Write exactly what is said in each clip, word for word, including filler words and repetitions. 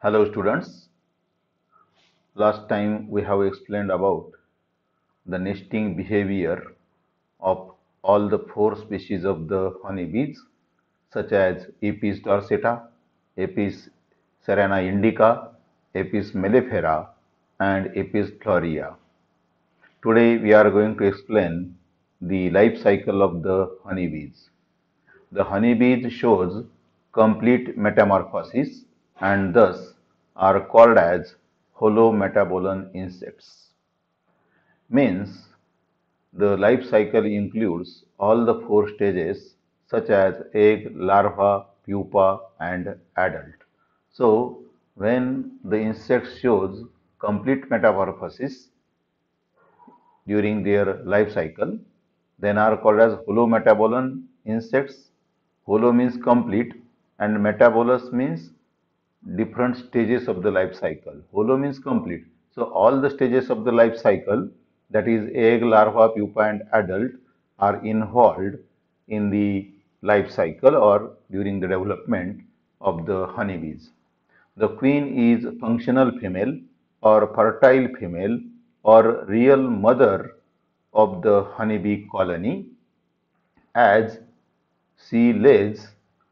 Hello students, last time we have explained about the nesting behavior of all the four species of the honeybees such as Apis dorsata, Apis cerana indica, Apis mellifera and Apis florea. Today we are going to explain the life cycle of the honeybees. The honeybees shows complete metamorphosis and thus are called as holometabolon insects. Means the life cycle includes all the four stages such as egg, larva, pupa and adult. So when the insect shows complete metamorphosis during their life cycle, then are called as holometabolon insects. Holo means complete and metabolous means different stages of the life cycle. Holo means complete. So all the stages of the life cycle, that is egg, larva, pupa and adult, are involved in the life cycle or during the development of the honeybees. The queen is functional female or fertile female or real mother of the honeybee colony, as she lays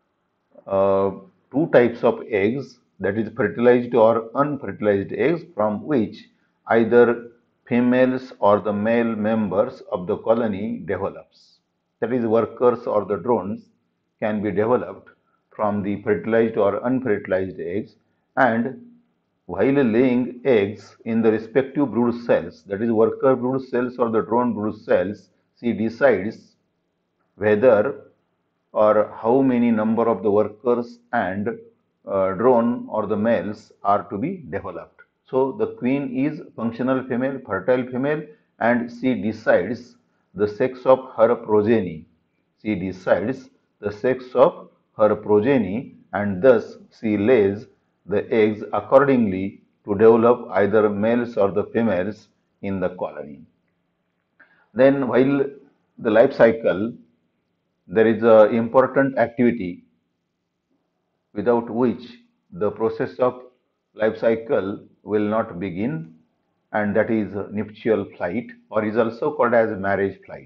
uh, two types of eggs, that is fertilized or unfertilized eggs, from which either females or the male members of the colony develops. That is, workers or the drones can be developed from the fertilized or unfertilized eggs, and while laying eggs in the respective brood cells, that is worker brood cells or the drone brood cells, she decides whether or how many number of the workers and uh, drone or the males are to be developed. So the queen is functional female, fertile female, and she decides the sex of her progeny. She decides the sex of her progeny and thus she lays the eggs accordingly to develop either males or the females in the colony. Then while the life cycle, there is an important activity without which the process of life cycle will not begin, and that is nuptial flight, or is also called as marriage flight.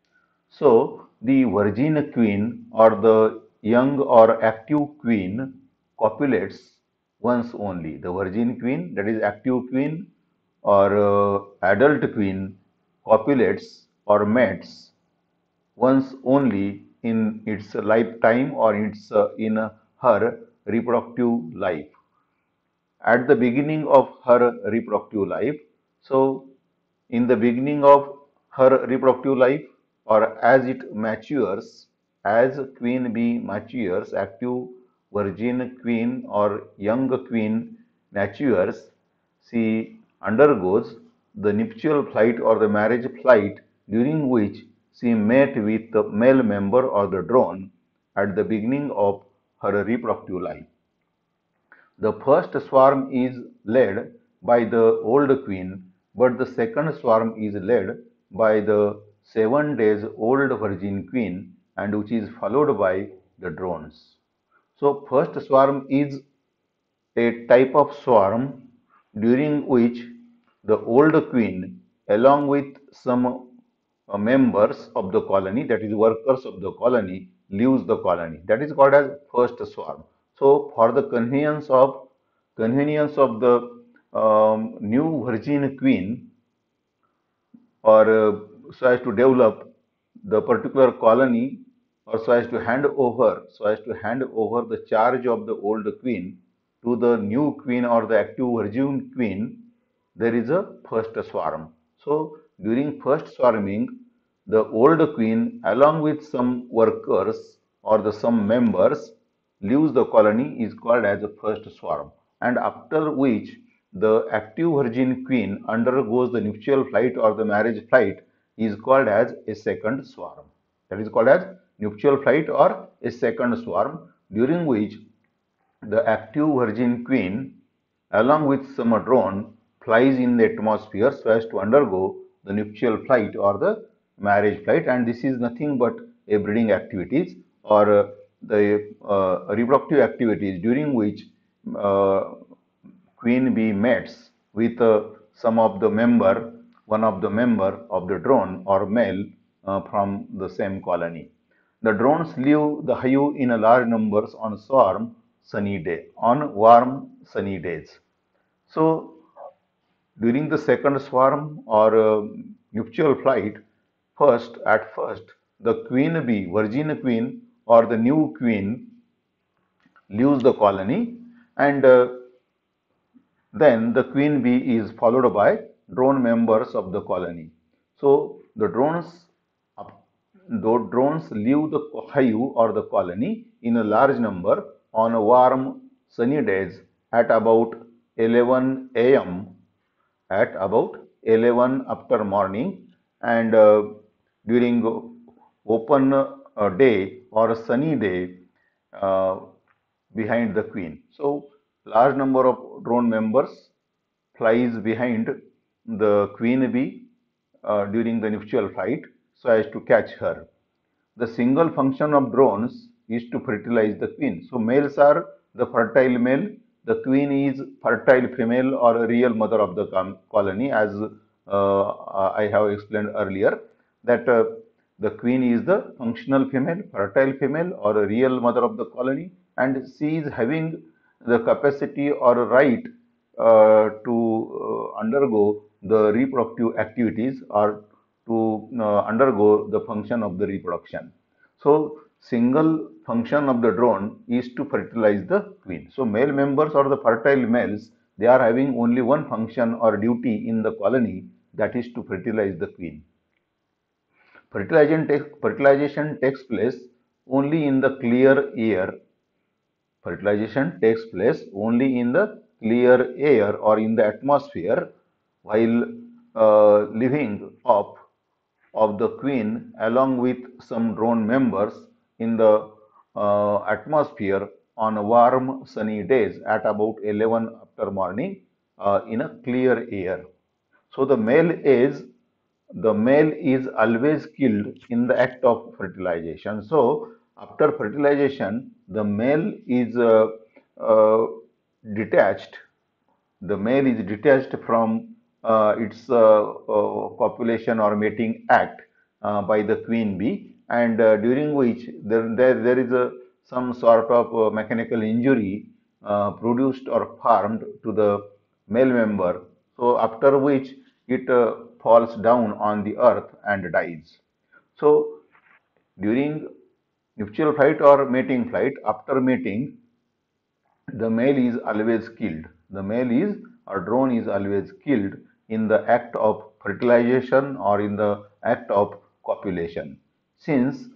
So the virgin queen or the young or active queen copulates once only. The virgin queen, that is active queen or uh, adult queen, copulates or mates once only in its lifetime or its uh, in uh, her reproductive life. At the beginning of her reproductive life, so in the beginning of her reproductive life or as it matures, as queen bee matures, active virgin queen or young queen matures, she undergoes the nuptial flight or the marriage flight, during which she met with the male member or the drone at the beginning of her reproductive life. The first swarm is led by the old queen, but the second swarm is led by the seven days old virgin queen, and which is followed by the drones. So first swarm is a type of swarm during which the old queen, along with some uh, members of the colony, that is workers of the colony, leaves the colony. That is called as first swarm. So for the convenience of convenience of the um, new virgin queen, or uh, so as to develop the particular colony, or so as to hand over so as to hand over the charge of the old queen to the new queen or the active virgin queen, there is a first swarm. So during first swarming, the old queen along with some workers or the some members leaves the colony is called as a first swarm, and after which the active virgin queen undergoes the nuptial flight or the marriage flight is called as a second swarm. That is called as nuptial flight or a second swarm, during which the active virgin queen along with some drone flies in the atmosphere so as to undergo the nuptial flight or the marriage flight, and this is nothing but a breeding activities or uh, the uh, reproductive activities, during which uh, queen bee mates with uh, some of the member, one of the member of the drone or male uh, from the same colony. The drones leave the hive in a large numbers on swarm sunny day, on warm sunny days. So during the second swarm or uh, nuptial flight, first at first the queen bee, virgin queen or the new queen leaves the colony, and uh, then the queen bee is followed by drone members of the colony. So the drones, the drones leave the hive or the colony in a large number on a warm sunny days at about eleven a m at about eleven after morning, and uh, during open uh, day or a sunny day uh, behind the queen. So large number of drone members flies behind the queen bee uh, during the nuptial flight so as to catch her. The single function of drones is to fertilize the queen. So males are the fertile male, the queen is fertile female or a real mother of the colony, as uh, I have explained earlier, that uh, the queen is the functional female, fertile female or a real mother of the colony, and she is having the capacity or right uh, to uh, undergo the reproductive activities or to uh, undergo the function of the reproduction. So single function of the drone is to fertilize the queen. So male members or the fertile males, they are having only one function or duty in the colony, that is to fertilize the queen. Fertilization, take, fertilization takes place only in the clear air. Fertilization takes place only in the clear air or in the atmosphere, while uh, living up of the queen along with some drone members in the uh, atmosphere on warm sunny days at about eleven after morning uh, in a clear air. So the male is the male is always killed in the act of fertilization. So after fertilization, the male is uh, uh, detached the male is detached from uh, its uh, uh, copulation or mating act uh, by the queen bee, and uh, during which there, there, there is a, some sort of uh, mechanical injury uh, produced or harmed to the male member. So after which it uh, falls down on the earth and dies. So during nuptial flight or mating flight, after mating, the male is always killed. The male is or drone is always killed in the act of fertilization or in the act of copulation. Since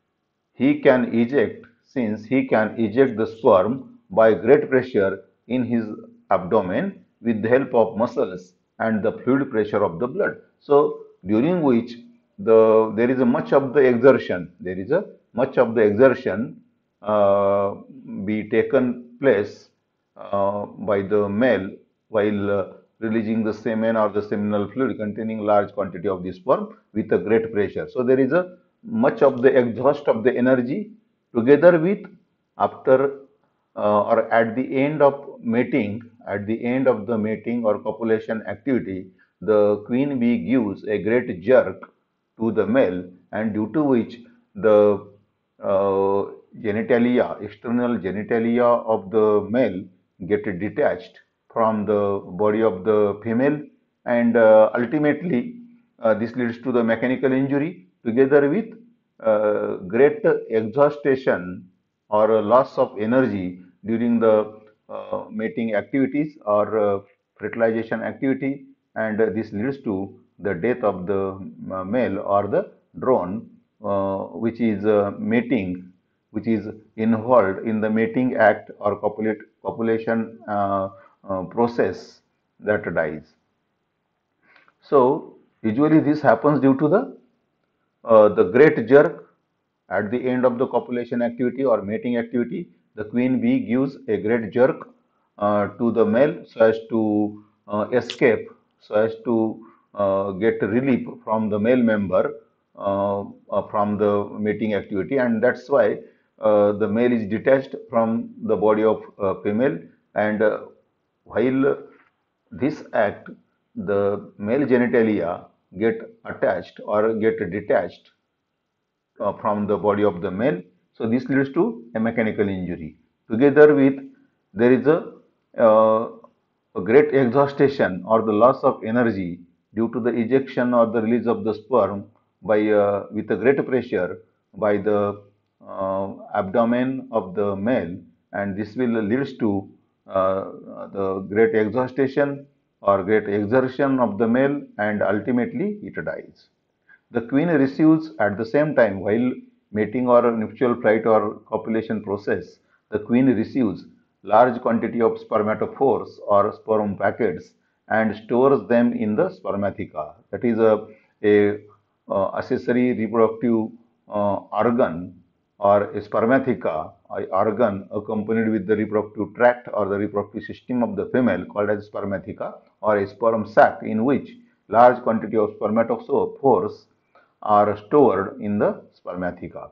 he can eject, since he can eject the sperm by great pressure in his abdomen with the help of muscles and the fluid pressure of the blood. So during which the there is a much of the exertion, there is a much of the exertion uh, be taken place uh, by the male while uh, releasing the semen or the seminal fluid containing large quantity of the sperm with a great pressure. So there is a much of the exhaust of the energy together with after uh, or at the end of mating, at the end of the mating or copulation activity, the queen bee gives a great jerk to the male, and due to which the uh, genitalia, external genitalia of the male get detached from the body of the female, and uh, ultimately uh, this leads to the mechanical injury together with uh, great exhaustion or a loss of energy during the uh, mating activities or uh, fertilization activity, and uh, this leads to the death of the uh, male or the drone uh, which is uh, mating, which is involved in the mating act or copulate, copulation uh, uh, process, that dies. So usually this happens due to the uh, the great jerk at the end of the copulation activity or mating activity. The queen bee gives a great jerk uh, to the male so as to uh, escape, so as to uh, get relief from the male member uh, uh, from the mating activity, and that's why uh, the male is detached from the body of uh, female, and uh, While this act, the male genitalia get attached or get detached uh, from the body of the male. So this leads to a mechanical injury. Together with there is a, uh, a great exhaustion or the loss of energy due to the ejection or the release of the sperm by uh, with a great pressure by the uh, abdomen of the male, and this will leads to uh, the great exhaustion or great exertion of the male, and ultimately it dies. The queen receives at the same time while mating or nuptial flight or copulation process, the queen receives large quantity of spermatophores or sperm packets and stores them in the spermatheca. That is a, a uh, accessory reproductive uh, organ or a spermatheca, a organ accompanied with the reproductive tract or the reproductive system of the female called as spermatheca, or a sperm sac in which large quantity of spermatophores are stored in the spermatheca.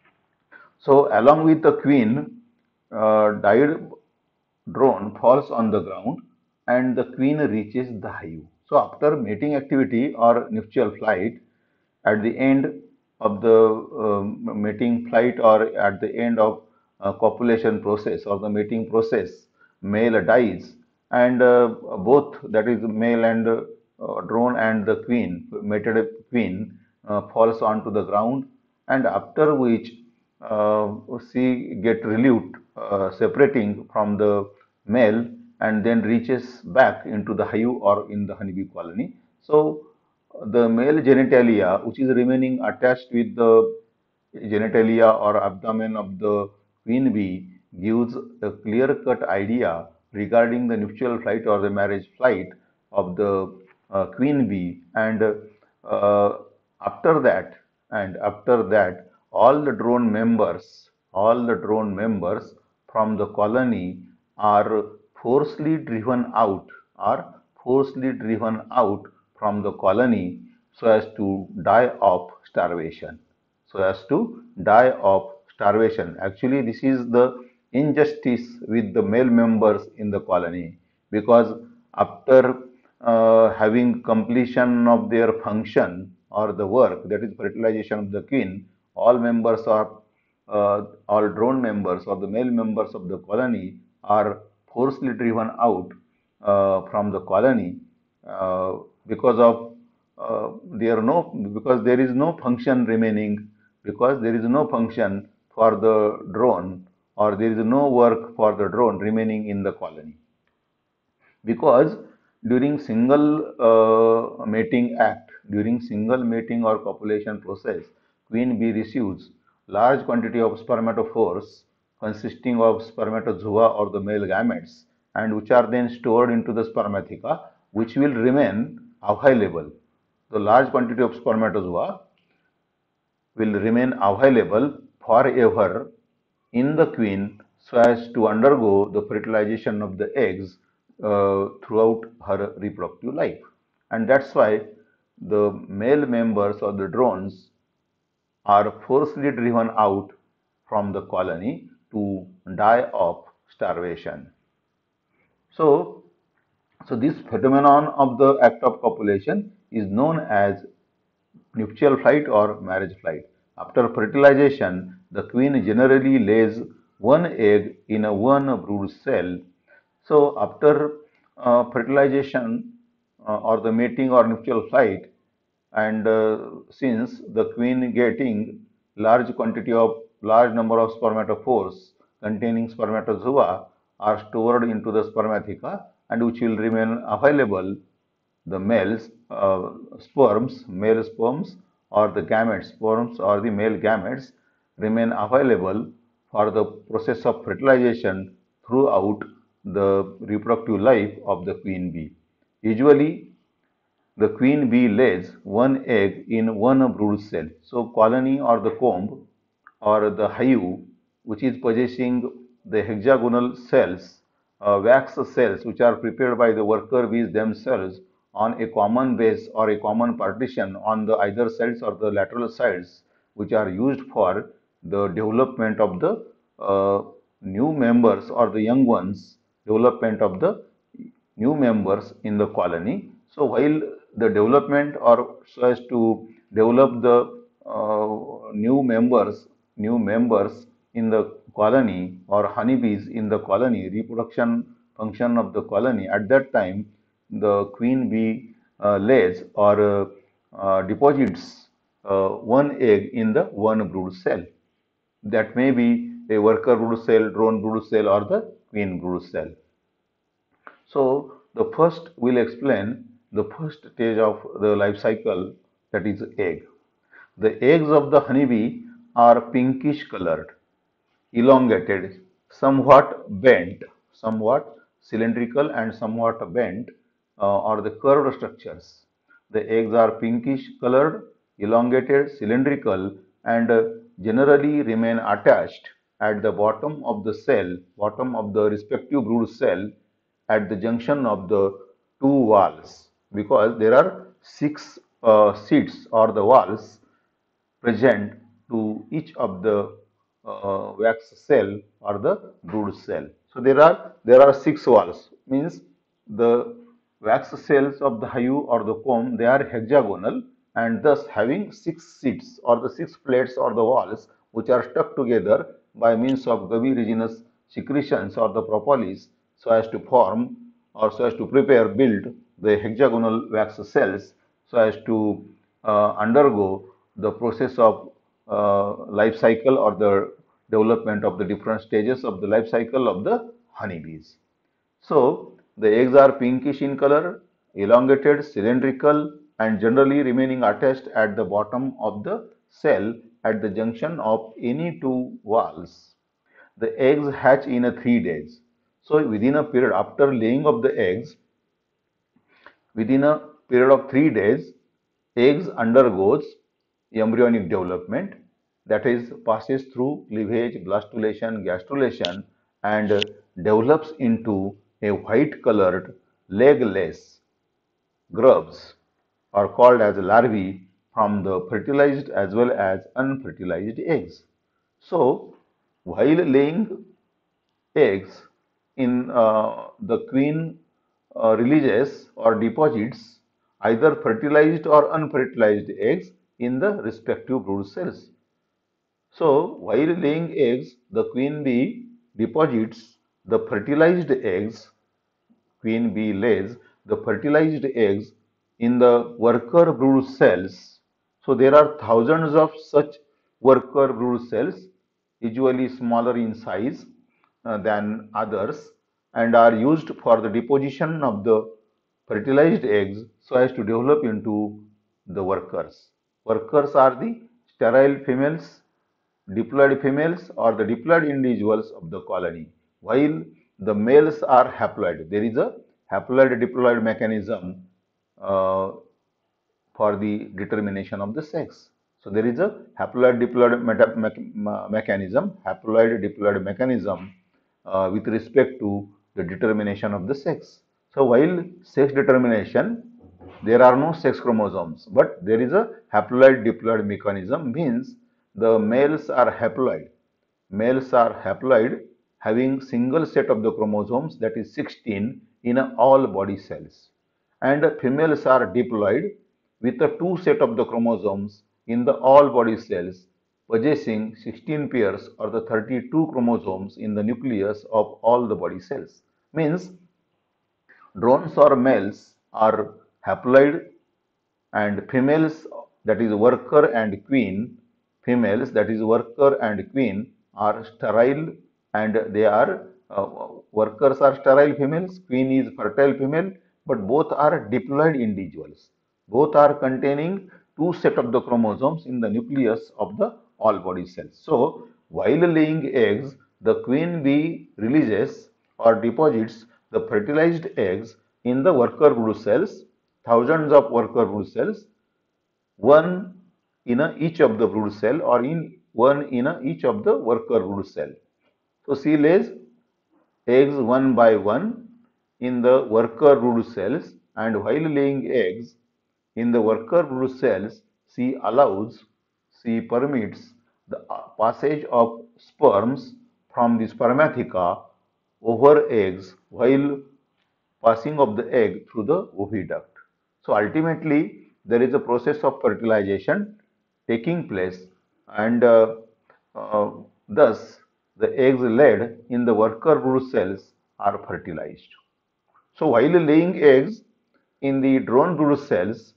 So, along with the queen, uh, died drone falls on the ground and the queen reaches the hive. So, after mating activity or nuptial flight, at the end of the um, mating flight or at the end of uh, copulation process or the mating process, male dies, and uh, both, that is male and uh, drone and the queen, mated queen, uh, falls onto the ground, and after which uh, she get relieved, uh, separating from the male, and then reaches back into the hive or in the honeybee colony. So the male genitalia, which is remaining attached with the genitalia or abdomen of the queen bee, gives a clear-cut idea regarding the nuptial flight or the marriage flight of the uh, queen bee. And uh, after that, and after that, all the drone members, all the drone members from the colony are forcibly driven out, are forcibly driven out from the colony so as to die of starvation. So as to die of starvation. Actually, this is the injustice with the male members in the colony, because after uh, having completion of their function or the work, that is fertilization of the queen, all members are uh, all drone members or the male members of the colony are forcibly driven out uh, from the colony uh, because of uh, there are no because there is no function remaining, because there is no function for the drone, or there is no work for the drone remaining in the colony, because during single uh, mating act, during single mating or copulation process, queen bee receives large quantity of spermatophores consisting of spermatozoa or the male gametes, and which are then stored into the spermatheca, which will remain available. The large quantity of spermatozoa will remain available forever in the queen so as to undergo the fertilization of the eggs uh, throughout her reproductive life. And that's why the male members or the drones are forcibly driven out from the colony to die of starvation. So, so this phenomenon of the act of copulation is known as nuptial flight or marriage flight. After fertilization, the queen generally lays one egg in a one brood cell. So, after uh, fertilization uh, or the mating or nuptial flight, and uh, since the queen getting large quantity of large number of spermatophores containing spermatozoa are stored into the spermatheca, and which will remain available, the males uh, sperms, male sperms or the gametes, sperms or the male gametes remain available for the process of fertilization throughout the reproductive life of the queen bee. Usually, the queen bee lays one egg in one brood cell. So, colony or the comb or the hive, which is possessing the hexagonal cells, uh, wax cells, which are prepared by the worker bees themselves on a common base or a common partition on the either sides or the lateral sides, which are used for the development of the uh, new members or the young ones, development of the new members in the colony. So while the development or so as to develop the uh, new members, new members in the colony or honeybees in the colony, reproduction function of the colony, at that time the queen bee uh, lays or uh, uh, deposits uh, one egg in the one brood cell. That may be a worker brood cell, drone brood cell, or the queen brood cell. So the first we'll explain the first stage of the life cycle, that is egg. The eggs of the honeybee are pinkish colored, elongated, somewhat bent, somewhat cylindrical and somewhat bent, uh, or the curved structures. The eggs are pinkish colored, elongated, cylindrical, and uh, generally remain attached at the bottom of the cell, bottom of the respective brood cell, at the junction of the two walls, because there are six uh, seats or the walls present to each of the uh, wax cell or the brood cell. So there are there are six walls, means the wax cells of the hive or the comb, they are hexagonal and thus having six seats or the six plates or the walls which are stuck together by means of gavireginous secretions or the propolis, so as to form or so as to prepare, build the hexagonal wax cells, so as to uh, undergo the process of uh, life cycle or the development of the different stages of the life cycle of the honeybees. So the eggs are pinkish in color, elongated, cylindrical, and generally remaining attached at the bottom of the cell at the junction of any two walls. The eggs hatch in a three days. So within a period after laying of the eggs, within a period of three days, eggs undergoes embryonic development, that is passes through cleavage, blastulation, gastrulation, and develops into a white colored legless grubs, are called as larvae, from the fertilized as well as unfertilized eggs. So while laying eggs in uh, the queen uh, releases or deposits either fertilized or unfertilized eggs in the respective brood cells. So while laying eggs, the queen bee deposits the fertilized eggs, queen bee lays the fertilized eggs in the worker brood cells. So there are thousands of such worker brood cells, usually smaller in size uh, than others, and are used for the deposition of the fertilized eggs so as to develop into the workers. Workers are the sterile females, diploid females, or the diploid individuals of the colony, while the males are haploid. There is a haploid diploid mechanism uh, for the determination of the sex. So there is a haploid diploid meta me mechanism, haploid diploid mechanism uh, with respect to the determination of the sex. So while sex determination, there are no sex chromosomes, but there is a haploid diploid mechanism, means the males are haploid. Males are haploid, having single set of the chromosomes, that is sixteen, in all body cells, and females are diploid with a two set of the chromosomes in the all body cells, possessing sixteen pairs or the thirty-two chromosomes in the nucleus of all the body cells. Means drones or males are haploid and females, that is worker and queen, females, that is worker and queen, are sterile, and they are uh, workers are sterile females, queen is fertile female, but both are diploid individuals. Both are containing two set of the chromosomes in the nucleus of the all body cells. So while laying eggs, the queen bee releases or deposits the fertilized eggs in the worker brood cells, thousands of worker brood cells, one in a each of the brood cell or in one in a each of the worker brood cell. So she lays eggs one by one in the worker brood cells, and while laying eggs in the worker brood cells, she allows, she permits the uh, passage of sperms from the spermatheca over eggs while passing of the egg through the oviduct. So ultimately, there is a process of fertilization taking place, and uh, uh, thus the eggs laid in the worker brood cells are fertilized. So while laying eggs in the drone brood cells,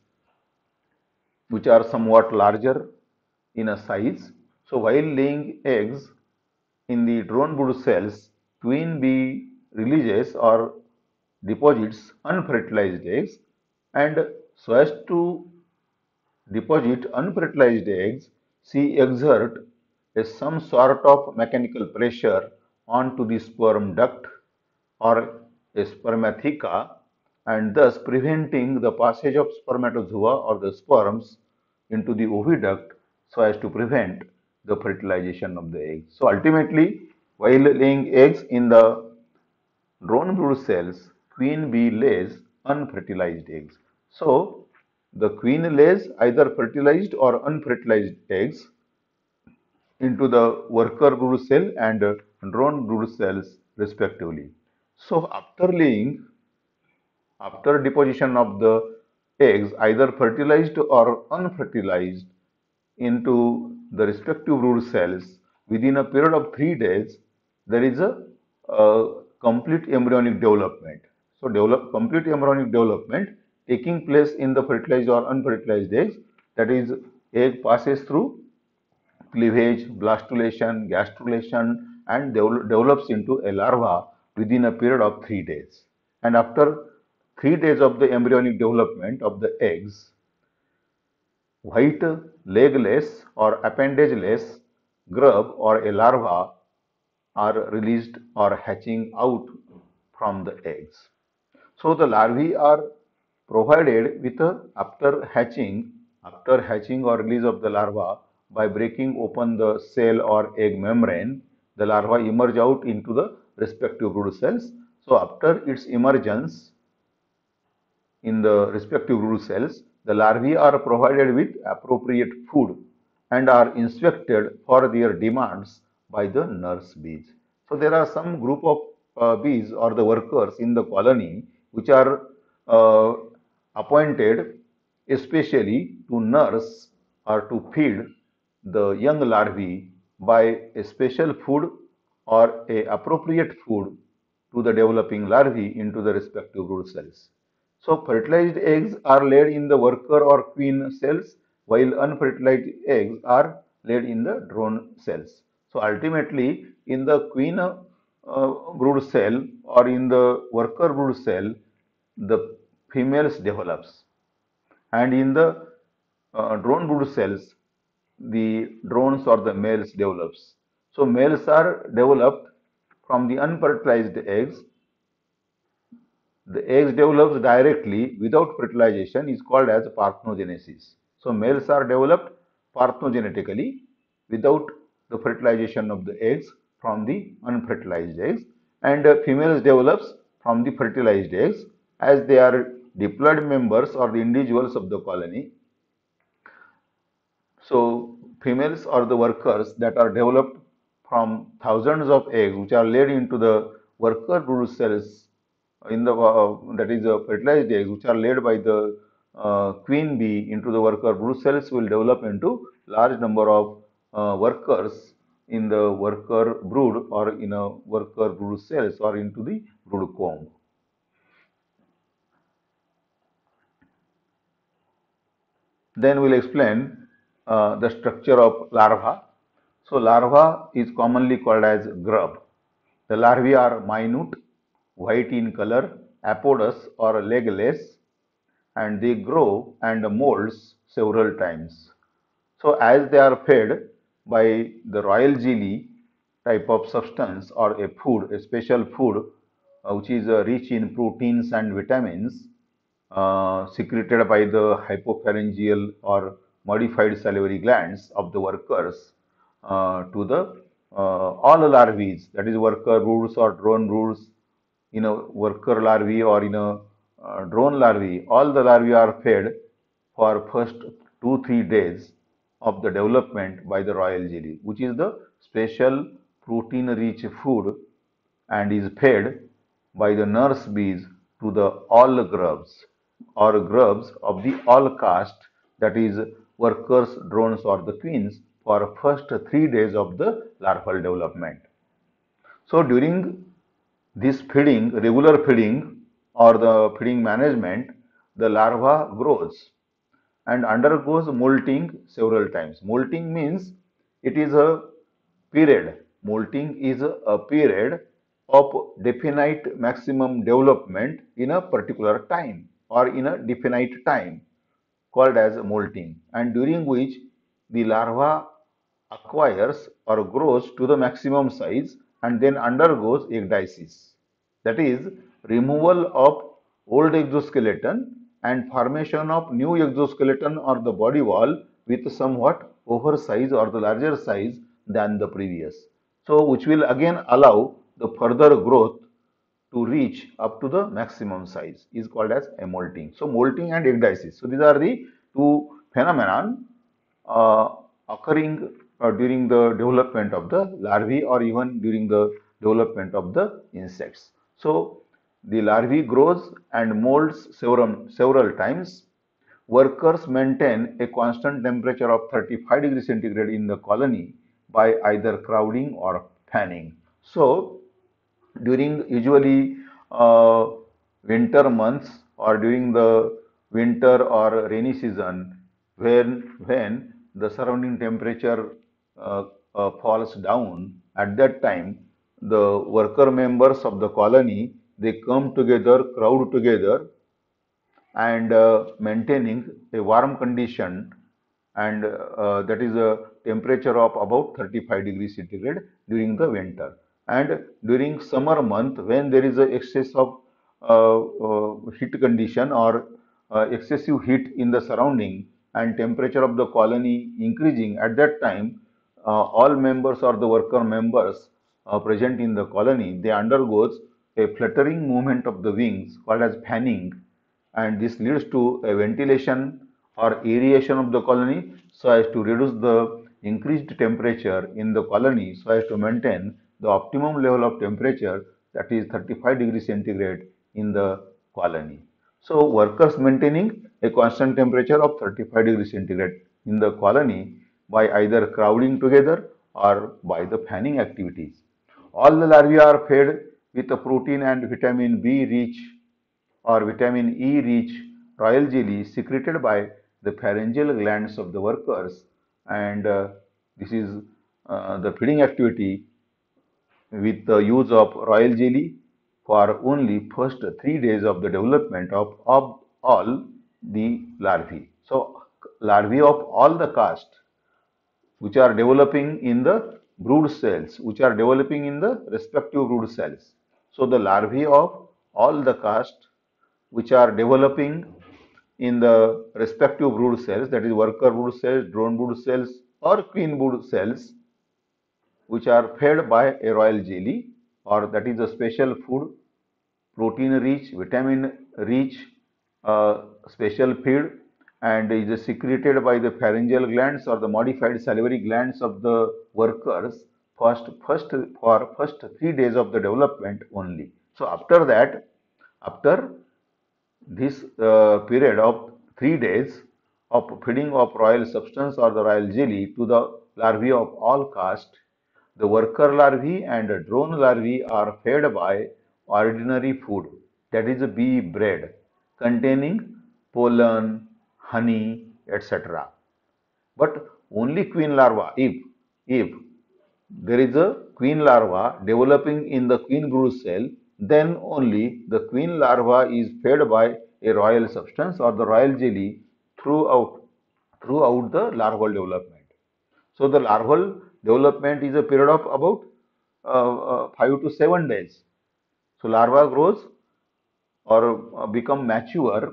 which are somewhat larger in a size, so while laying eggs in the drone brood cells, queen bee releases or deposits unfertilized eggs, and so as to deposit unfertilized eggs, she exert a some sort of mechanical pressure onto the sperm duct or a spermatheca, and thus preventing the passage of spermatozoa or the sperms into the oviduct so as to prevent the fertilization of the eggs. So ultimately, while laying eggs in the drone brood cells, queen bee lays unfertilized eggs. So, the queen lays either fertilized or unfertilized eggs into the worker brood cell and drone brood cells respectively. So, after laying, after deposition of the eggs, either fertilized or unfertilized, into the respective brood cells, within a period of three days, there is a, uh complete embryonic development. So, develop complete embryonic development taking place in the fertilized or unfertilized eggs. That is, egg passes through cleavage, blastulation, gastrulation, and devel develops into a larva within a period of three days. And after three days of the embryonic development of the eggs, white legless or appendageless grub or a larva are released or hatching out from the eggs. So the larvae are provided with a, after hatching, after hatching or release of the larva by breaking open the cell or egg membrane, the larva emerge out into the respective brood cells. So after its emergence in the respective brood cells, the larvae are provided with appropriate food and are inspected for their demands by the nurse bees. So there are some group of uh, bees or the workers in the colony which are uh, appointed especially to nurse or to feed the young larvae by a special food or a appropriate food to the developing larvae into the respective brood cells. So fertilized eggs are laid in the worker or queen cells, while unfertilized eggs are laid in the drone cells. So ultimately, in the queen uh, brood cell or in the worker brood cell, the females develops, and in the uh, drone brood cells, the drones or the males develops. So males are developed from the unfertilized eggs. The eggs develops directly without fertilization is called as parthenogenesis. So males are developed parthenogenetically without the fertilization of the eggs from the unfertilized eggs, and uh, females develops from the fertilized eggs as they are diploid members or the individuals of the colony. So females are the workers that are developed from thousands of eggs which are laid into the worker brood cells in the uh, that is uh, fertilized eggs which are laid by the uh, queen bee into the worker brood cells will develop into large number of uh, workers in the worker brood or in a worker brood cells or into the brood comb. Then we'll explain uh, the structure of larva. So larva is commonly called as grub. The larvae are minute, white in color, apodous or legless, and they grow and molds several times. So as they are fed by the royal jelly type of substance or a food, a special food uh, which is uh, rich in proteins and vitamins, uh, secreted by the hypopharyngeal or modified salivary glands of the workers uh, to the uh, all larvae, that is worker broods or drone broods, in a worker larvae or in a uh, drone larvae, all the larvae are fed for first two three days of the development by the royal jelly, which is the special protein rich food and is fed by the nurse bees to the all grubs or grubs of the all caste, that is workers, drones or the queens, for first three days of the larval development. So during this feeding, regular feeding or the feeding management, the larva grows and undergoes molting several times. Molting means it is a period. Molting is a period of definite maximum development in a particular time or in a definite time, called as molting, and during which the larva acquires or grows to the maximum size and then undergoes ecdysis, that is removal of old exoskeleton and formation of new exoskeleton or the body wall with somewhat oversize or the larger size than the previous. So which will again allow the further growth to reach up to the maximum size is called as a molting. So molting and ecdysis. So these are the two phenomenon uh, occurring uh, during the development of the larvae or even during the development of the insects. So the larvae grows and molts several, several times. Workers maintain a constant temperature of thirty-five degrees centigrade in the colony by either crowding or fanning. So during usually uh, winter months or during the winter or rainy season, when when the surrounding temperature uh, uh, falls down, at that time the worker members of the colony, they come together, crowd together, and uh, maintaining a warm condition, and uh, that is a temperature of about thirty-five degrees centigrade during the winter. And during summer month, when there is a excess of uh, uh, heat condition or uh, excessive heat in the surrounding and temperature of the colony increasing, at that time uh, all members or the worker members uh, present in the colony, they undergoes a fluttering movement of the wings called as fanning, and this leads to a ventilation or aeration of the colony so as to reduce the increased temperature in the colony so as to maintain the optimum level of temperature, that is thirty-five degrees centigrade in the colony. So workers maintaining a constant temperature of thirty-five degrees centigrade in the colony by either crowding together or by the fanning activities. All the larvae are fed with a protein and vitamin B rich or vitamin E rich royal jelly secreted by the pharyngeal glands of the workers, and uh, this is uh, the feeding activity with the use of royal jelly for only first three days of the development of, of all the larvae. So larvae of all the caste which are developing in the brood cells, which are developing in the respective brood cells. So the larvae of all the caste which are developing in the respective brood cells, that is worker brood cells, drone brood cells or queen brood cells, which are fed by a royal jelly, or that is a special food, protein rich, vitamin rich uh, special feed, and is secreted by the pharyngeal glands or the modified salivary glands of the workers first first for first three days of the development only. So after that, after this uh, period of three days of feeding of royal substance or the royal jelly to the larvae of all caste, the worker larvae and drone larvae are fed by ordinary food, that is bee bread, containing pollen, honey, et cetera. But only queen larva, if, if there is a queen larva developing in the queen brood cell, then only the queen larva is fed by a royal substance or the royal jelly throughout, throughout the larval development. So the larval development is a period of about uh, uh, five to seven days. So larva grows or uh, become mature,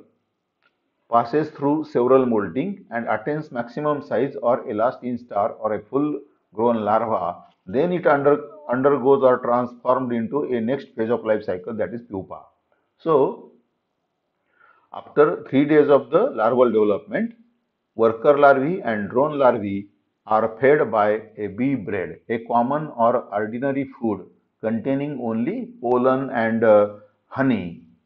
passes through several molting and attains maximum size or a last instar or a full grown larva, then it under, undergoes or transformed into a next phase of life cycle, that is pupa. So after three days of the larval development, worker larvae and drone larvae are fed by a bee bread, a common or ordinary food containing only pollen and uh, honey,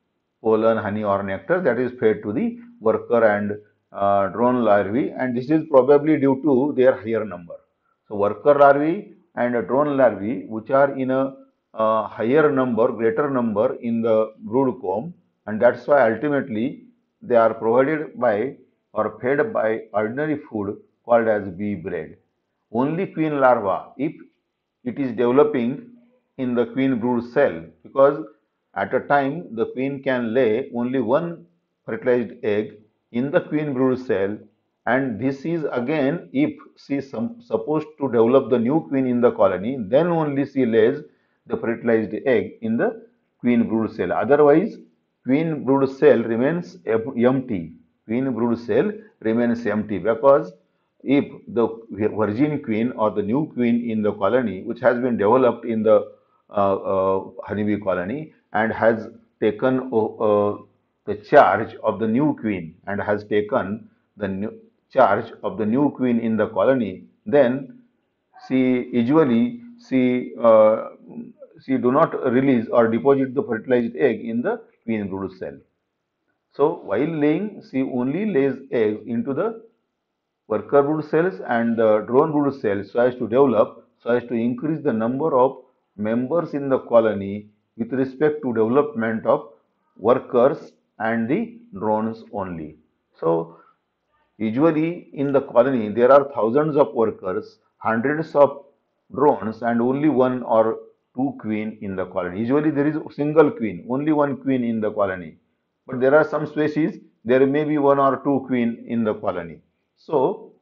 pollen, honey or nectar that is fed to the worker and uh, drone larvae, and this is probably due to their higher number. So worker larvae and drone larvae which are in a uh, higher number, greater number in the brood comb, and that's why ultimately they are provided by or fed by ordinary food called as bee bread. Only queen larva, if it is developing in the queen brood cell, because at a time the queen can lay only one fertilized egg in the queen brood cell, and this is again if she is supposed to develop the new queen in the colony, then only she lays the fertilized egg in the queen brood cell. Otherwise, queen brood cell remains empty. Queen brood cell remains empty because if the virgin queen or the new queen in the colony, which has been developed in the uh, uh, honeybee colony and has taken uh, uh, the charge of the new queen and has taken the new charge of the new queen in the colony, then she usually she uh, she do not release or deposit the fertilized egg in the queen brood cell. So while laying, she only lays eggs into the worker brood cells and the drone brood cells so as to develop, so as to increase the number of members in the colony with respect to development of workers and the drones only. So usually in the colony there are thousands of workers, hundreds of drones and only one or two queen in the colony. Usually there is a single queen, only one queen in the colony. But there are some species, there may be one or two queen in the colony. So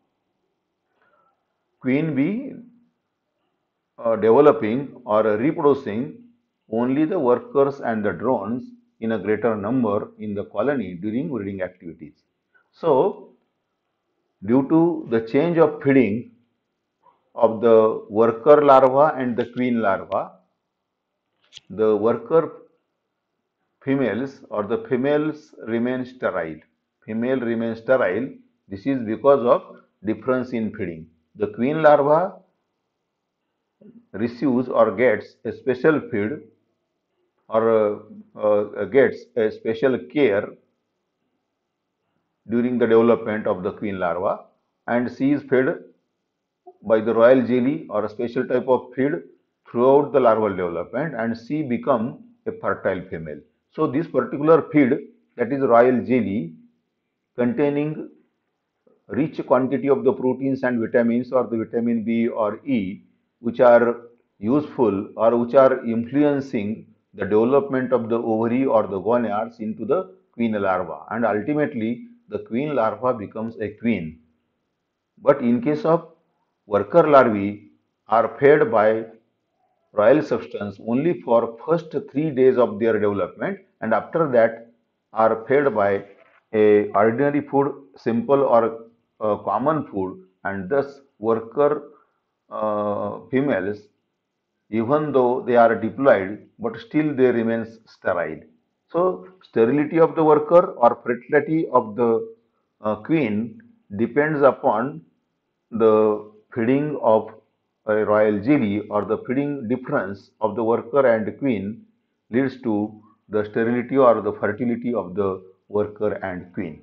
queen bee uh, developing or reproducing only the workers and the drones in a greater number in the colony during breeding activities. So due to the change of feeding of the worker larva and the queen larva, the worker females or the females remain sterile. Female remains sterile. This is because of difference in feeding. The queen larva receives or gets a special feed or uh, uh, gets a special care during the development of the queen larva, and she is fed by the royal jelly or a special type of feed throughout the larval development, and she become a fertile female. So this particular feed, that is royal jelly, containing rich quantity of the proteins and vitamins or the vitamin B or E, which are useful or which are influencing the development of the ovary or the gonads into the queen larva, and ultimately the queen larva becomes a queen. But in case of worker larvae are fed by royal substance only for first three days of their development, and after that are fed by a ordinary food, simple or uh, common food, and thus worker uh, females, even though they are diploid, but still they remain sterile. So sterility of the worker or fertility of the uh, queen depends upon the feeding of a royal jelly or the feeding difference of the worker and queen leads to the sterility or the fertility of the worker and queen.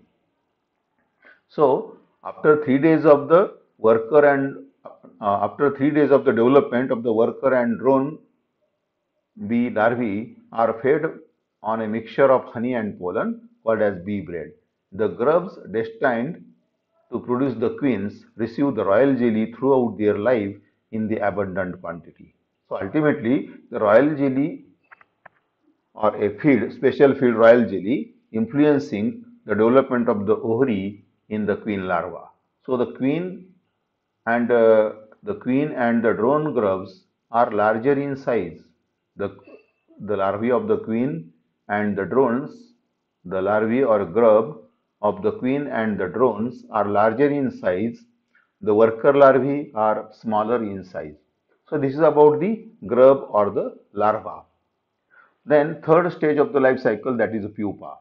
So after three days of the worker and uh, after three days of the development of the worker and drone bee larvae are fed on a mixture of honey and pollen called as bee bread. The grubs destined to produce the queens receive the royal jelly throughout their life in the abundant quantity. So ultimately, the royal jelly or a feed, special feed royal jelly, influencing the development of the ovary in the queen larva. So the queen and uh, the queen and the drone grubs are larger in size. The, the larvae of the queen and the drones, the larvae or grub of the queen and the drones are larger in size. The worker larvae are smaller in size. So this is about the grub or the larva. Then third stage of the life cycle, that is pupa.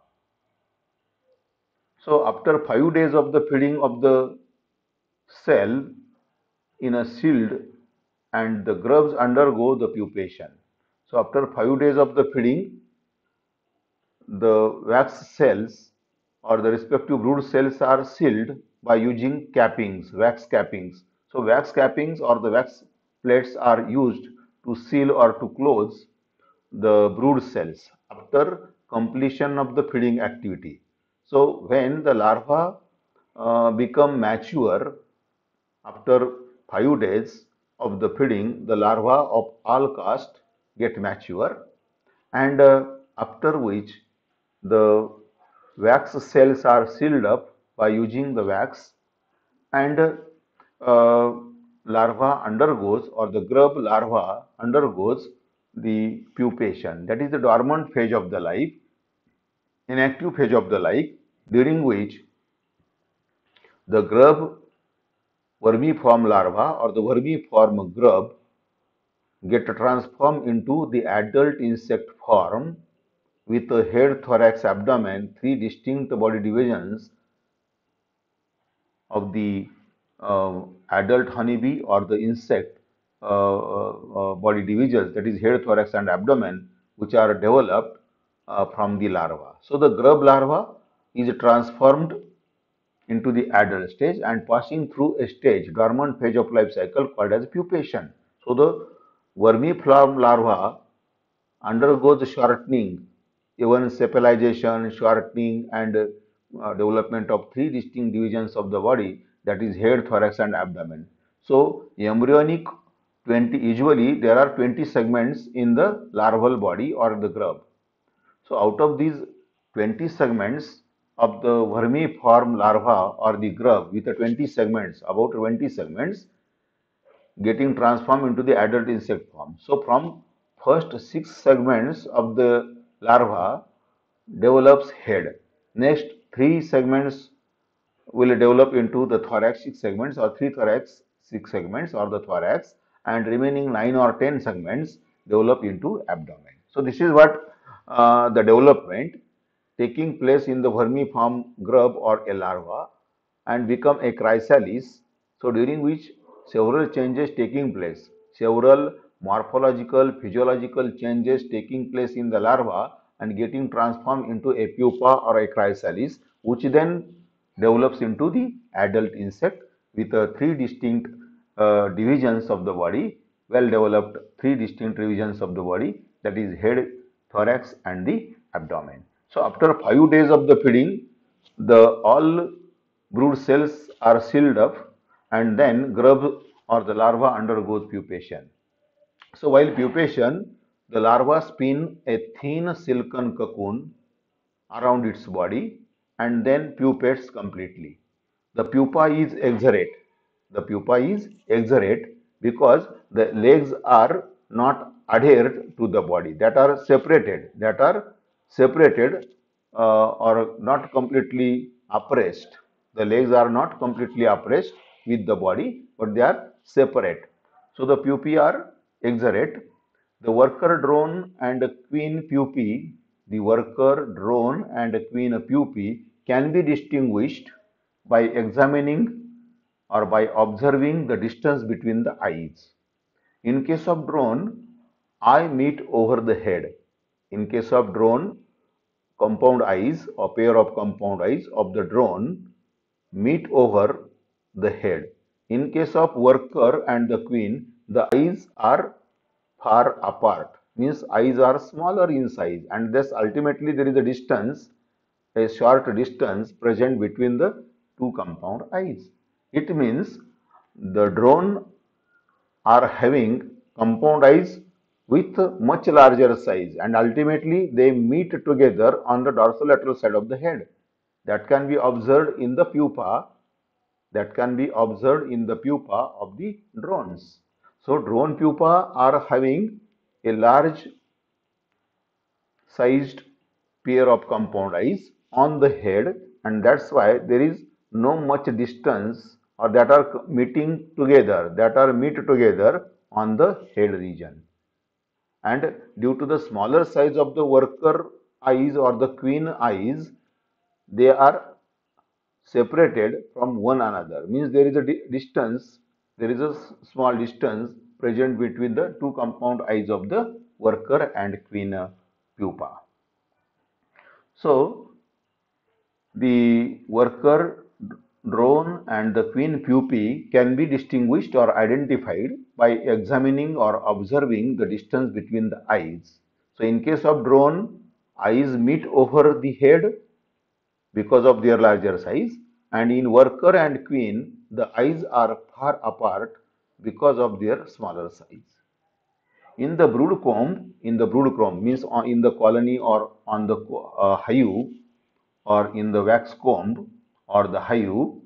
So after five days of the feeding of the cell in a shield, and the grubs undergo the pupation. So after five days of the feeding, the wax cells or the respective brood cells are sealed by using cappings, wax cappings. So wax cappings or the wax plates are used to seal or to close the brood cells after completion of the feeding activity. So when the larva uh, become mature after five days of the feeding, the larva of all caste get mature, and uh, after which the wax cells are sealed up by using the wax, and uh, larva undergoes, or the grub larva undergoes the pupation, that is the dormant phase of the life, inactive phase of the life, during which the grub vermiform larva or the vermiform grub get transformed into the adult insect form with a head, thorax, abdomen, three distinct body divisions of the uh, adult honeybee or the insect uh, uh, uh, body divisions, that is head, thorax, and abdomen, which are developed uh, from the larva. So the grub larva is transformed into the adult stage and passing through a stage, dormant phase of life cycle called as pupation. So the vermiform larva undergoes shortening, even sepalization, shortening, and uh, development of three distinct divisions of the body, that is head, thorax, and abdomen. So embryonic twenty, usually there are twenty segments in the larval body or the grub. So out of these twenty segments of the vermiform larva or the grub with the twenty segments, about twenty segments, getting transformed into the adult insect form. So from first six segments of the larva develops head. Next three segments will develop into the thoracic segments or three thoracic segments or the thorax, and remaining nine or ten segments develop into abdomen. So this is what uh, the development taking place in the vermiform grub or a larva and become a chrysalis. So during which several changes taking place, several morphological, physiological changes taking place in the larva and getting transformed into a pupa or a chrysalis, which then develops into the adult insect with uh, three distinct uh, divisions of the body, well developed three distinct divisions of the body, that is head, thorax, and the abdomen. So after five days of the feeding, the all brood cells are sealed up, and then grub or the larva undergoes pupation. So while pupation, the larva spin a thin silken cocoon around its body and then pupates completely. The pupa is exarate. The pupa is exarate because the legs are not adhered to the body, that are separated, that are separated uh, or not completely oppressed. The legs are not completely oppressed with the body, but they are separate. So the pupae are exarate. The worker drone and queen pupae, the worker drone and queen pupae can be distinguished by examining or by observing the distance between the eyes. In case of drone, eye meet over the head. In case of drone, compound eyes or pair of compound eyes of the drone meet over the head. In case of worker and the queen, the eyes are far apart, means eyes are smaller in size, and thus ultimately there is a distance, a short distance present between the two compound eyes. It means the drone are having compound eyes with much larger size, and ultimately they meet together on the dorsolateral side of the head. That can be observed in the pupa, that can be observed in the pupa of the drones. So drone pupa are having a large sized pair of compound eyes on the head, and that's why there is no much distance, or that are meeting together, that are meet together on the head region. And due to the smaller size of the worker eyes or the queen eyes, they are separated from one another, means there is a di distance, there is a small distance present between the two compound eyes of the worker and queen pupa. So the worker drone and the queen pupae can be distinguished or identified by examining or observing the distance between the eyes. So in case of drone, eyes meet over the head because of their larger size, and in worker and queen, the eyes are far apart because of their smaller size. In the brood comb, in the brood comb means on, in the colony or on the uh, hive or in the wax comb or the hive,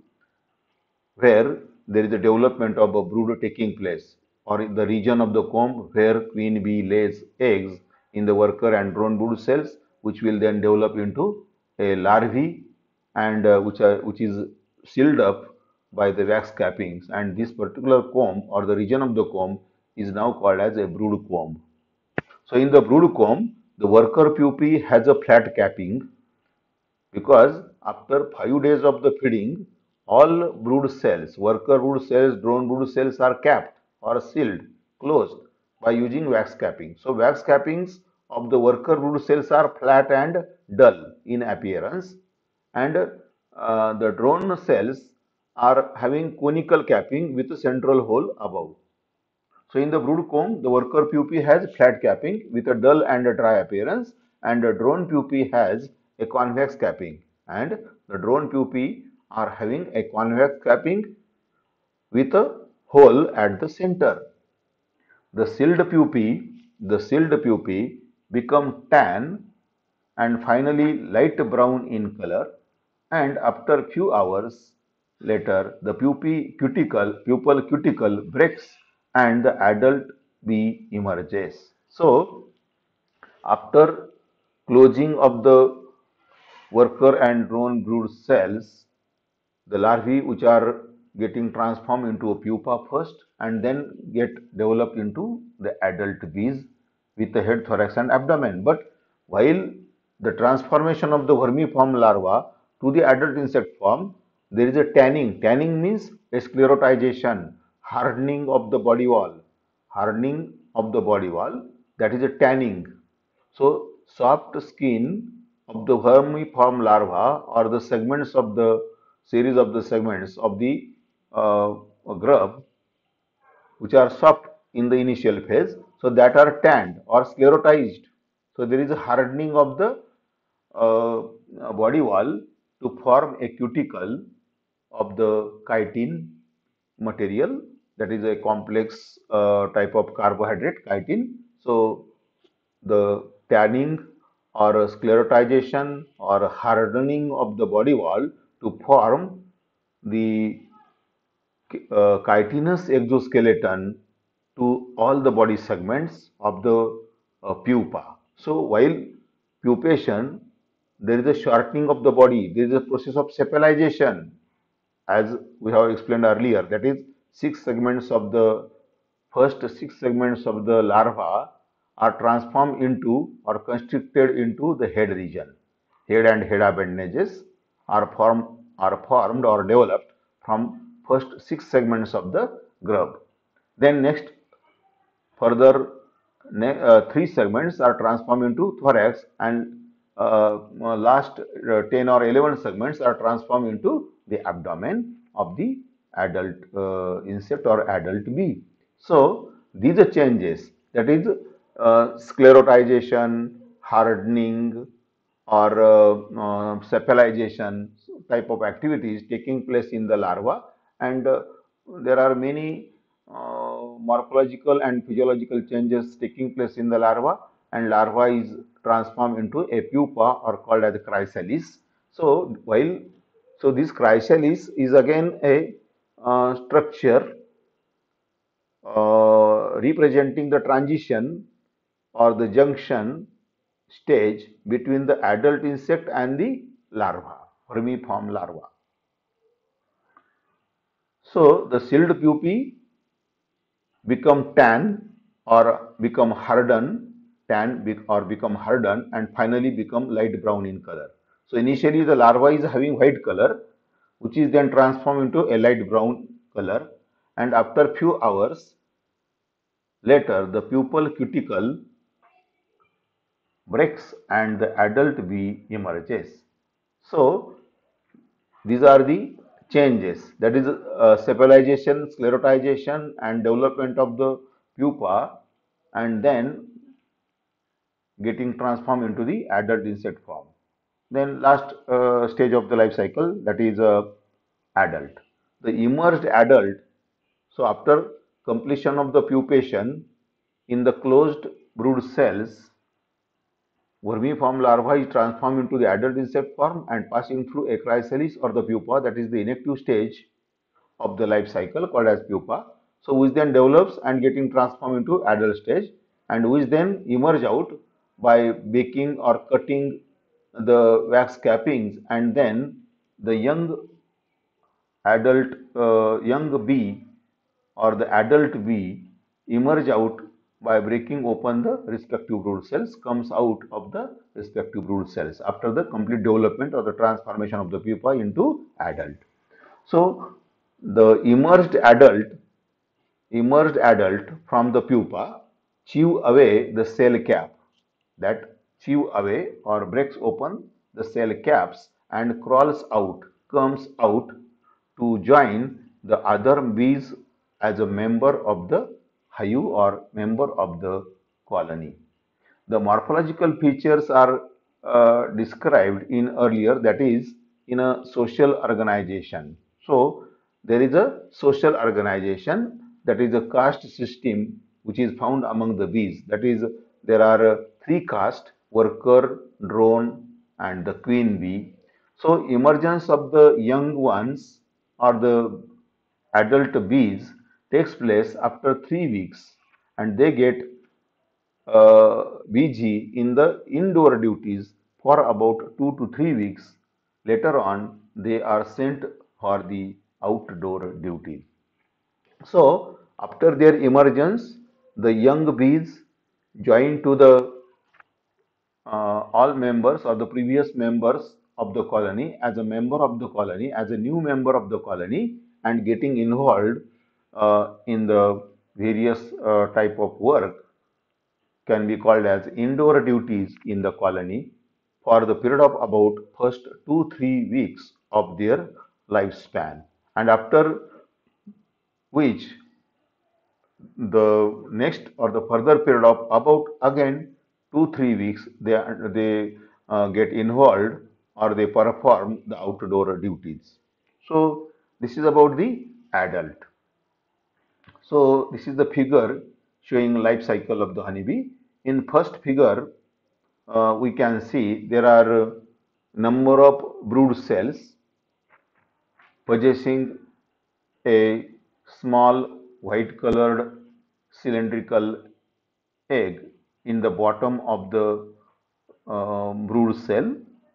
where there is a development of a brood taking place, or in the region of the comb where queen bee lays eggs in the worker and drone brood cells, which will then develop into a larvae and uh, which are which is sealed up by the wax cappings, and this particular comb or the region of the comb is now called as a brood comb. So in the brood comb, the worker pupae has a flat capping because after five days of the feeding, all brood cells, worker brood cells, drone brood cells are capped or sealed, closed by using wax capping. So wax cappings of the worker brood cells are flat and dull in appearance, and uh, the drone cells are having conical capping with a central hole above. So in the brood comb, the worker pupae has flat capping with a dull and a dry appearance, and the drone pupae has a convex capping. And the drone pupae are having a convex capping with a hole at the center. The sealed pupae, the sealed pupae become tan and finally light brown in color, and after few hours later the pupae cuticle, pupal cuticle breaks and the adult bee emerges. So after closing of the worker and drone brood cells, the larvae which are getting transformed into a pupa first and then get developed into the adult bees with the head, thorax and abdomen. But while the transformation of the vermiform larva to the adult insect form, there is a tanning. Tanning means a sclerotization, hardening of the body wall, hardening of the body wall, that is a tanning. So soft skin of the vermiform larva or the segments of the series of the segments of the uh, grub, which are soft in the initial phase, so that are tanned or sclerotized. So there is a hardening of the uh, body wall to form a cuticle of the chitin material, that is a complex uh, type of carbohydrate chitin. So the tanning or sclerotization or hardening of the body wall to form the uh, chitinous exoskeleton to all the body segments of the uh, pupa. So while pupation, there is a shortening of the body, there is a process of sepalization, as we have explained earlier, that is six segments of the first six segments of the larva are transformed into or constricted into the head region. Head and head appendages are formed are formed or developed from first six segments of the grub. Then next further uh, three segments are transformed into thorax, and uh, uh, last uh, ten or eleven segments are transformed into the abdomen of the adult uh, insect or adult bee. So these are changes, that is uh, sclerotization, hardening or uh, uh, sepalization type of activities taking place in the larva, and uh, there are many uh, morphological and physiological changes taking place in the larva, and larva is transformed into a pupa or called as a chrysalis. So while so this chrysalis is again a uh, structure uh, representing the transition or the junction stage between the adult insect and the larva, vermiform larva. So the sealed pupae become tan or become hardened, tan or become hardened, and finally become light brown in color. So initially the larva is having white color, which is then transformed into a light brown color, and after few hours later the pupal cuticle breaks and the adult bee emerges. So these are the changes, that is uh, sepalization, sclerotization and development of the pupa, and then getting transformed into the adult insect form. Then last uh, stage of the life cycle, that is uh, adult. The emerged adult, so after completion of the pupation in the closed brood cells, vermiform larva is transformed into the adult insect form and passing through a chrysalis or the pupa, that is the inactive stage of the life cycle called as pupa. So which then develops and getting transformed into adult stage, and which then emerge out by baking or cutting the wax cappings, and then the young adult uh, young bee or the adult bee emerge out by breaking open the respective brood cells, comes out of the respective brood cells after the complete development or the transformation of the pupa into adult. So the emerged adult emerged adult from the pupa chew away the cell cap, that chew away or breaks open the cell caps and crawls out, comes out to join the other bees as a member of the hive or member of the colony. The morphological features are uh, described in earlier, that is in a social organization. So there is a social organization, that is a caste system which is found among the bees, that is there are uh, three castes: worker, drone and the queen bee. So emergence of the young ones or the adult bees takes place after three weeks, and they get uh, B G in the indoor duties for about two to three weeks. Later on, they are sent for the outdoor duties. So, after their emergence, the young bees join to the uh, all members or the previous members of the colony as a member of the colony, as a new member of the colony, and getting involved uh, in the various uh, type of work can be called as indoor duties in the colony for the period of about first two three weeks of their lifespan, and after which the next or the further period of about again two three weeks they they uh, get involved or they perform the outdoor duties. So this is about the adult. So this is the figure showing life cycle of the honeybee. In first figure, uh, we can see there are uh, number of brood cells possessing a small white colored cylindrical egg in the bottom of the uh, brood cell.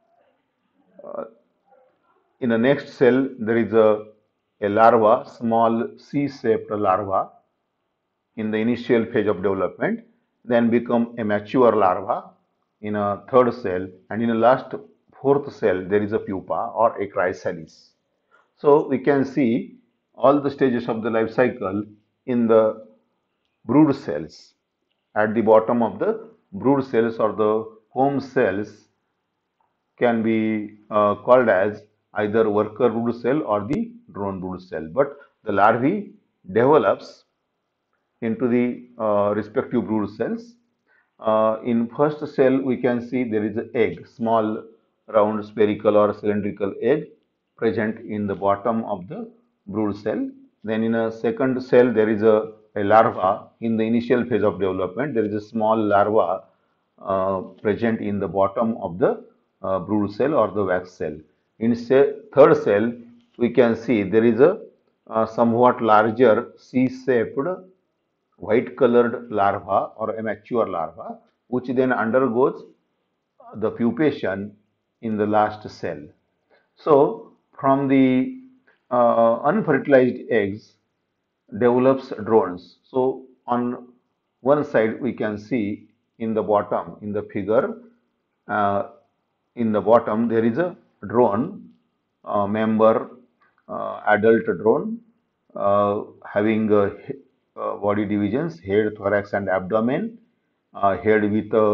In the next cell, there is a, a larva, small C-shaped larva in the initial phase of development, then become a mature larva in a third cell, and in the last fourth cell there is a pupa or a chrysalis. So we can see all the stages of the life cycle in the brood cells. At the bottom of the brood cells or the home cells can be uh, called as either worker brood cell or the drone brood cell, but the larvae develops into the uh, respective brood cells. Uh, in first cell, we can see there is an egg, small round spherical or cylindrical egg present in the bottom of the brood cell. Then in a second cell, there is a, a larva in the initial phase of development. There is a small larva uh, present in the bottom of the uh, brood cell or the wax cell. In se third cell, we can see there is a uh, somewhat larger C-shaped white colored larva or a mature larva, which then undergoes the pupation in the last cell. So from the uh, unfertilized eggs develops drones. So on one side we can see in the bottom in the figure, uh, in the bottom there is a drone uh, member, uh, adult drone uh, having uh, uh, body divisions: head, thorax and abdomen, uh, head with a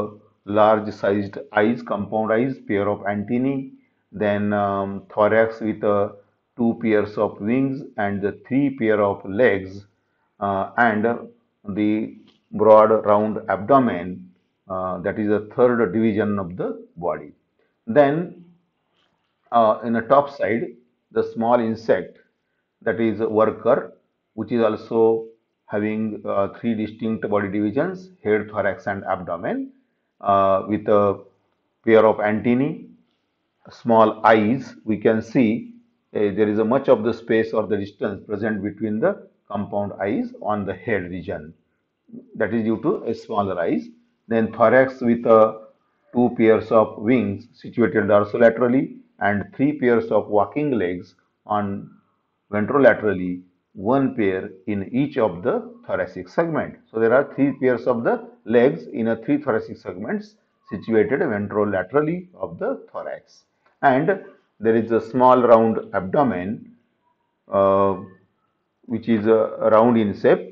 large sized eyes, compound eyes, pair of antennae, then um, thorax with uh, two pairs of wings and the three pair of legs, uh, and the broad round abdomen, uh, that is the third division of the body. Then uh, in the top side, the small insect, that is a worker, which is also having uh, three distinct body divisions, head, thorax and abdomen, uh, with a pair of antennae, small eyes. We can see uh, there is a much of the space or the distance present between the compound eyes on the head region, that is due to a smaller eyes. Then thorax with uh, two pairs of wings situated dorsolaterally and three pairs of walking legs on ventrolaterally, one pair in each of the thoracic segment. So there are three pairs of the legs in a three thoracic segments situated ventrolaterally of the thorax. And there is a small round abdomen, uh, which is uh, round in shape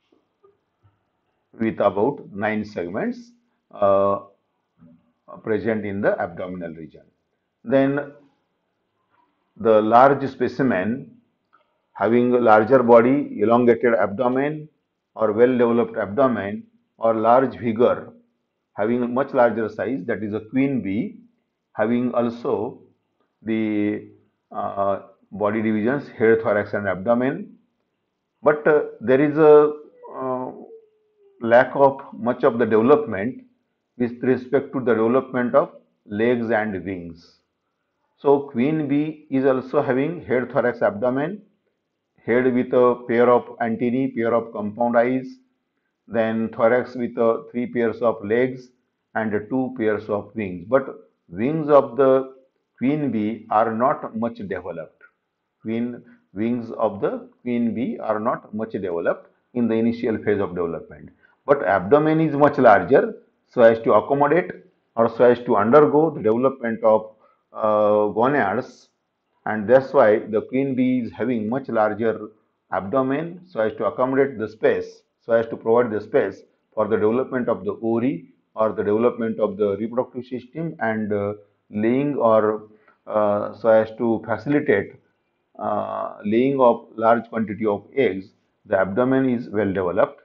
with about nine segments uh, present in the abdominal region. Then the large specimen having a larger body, elongated abdomen or well-developed abdomen or large figure having a much larger size, that is a queen bee, having also the uh, body divisions head, thorax and abdomen. But uh, there is a uh, lack of much of the development with respect to the development of legs and wings. So queen bee is also having head, thorax, abdomen, head with a pair of antennae, pair of compound eyes, then thorax with uh, three pairs of legs and two pairs of wings. But wings of the queen bee are not much developed. Queen wings of the queen bee are not much developed in the initial phase of development. But abdomen is much larger so as to accommodate or so as to undergo the development of uh, gonads, and that's why the queen bee is having much larger abdomen so as to accommodate the space, so as to provide the space for the development of the ovary or the development of the reproductive system and uh, laying or uh, so as to facilitate uh, laying of large quantity of eggs. The abdomen is well developed.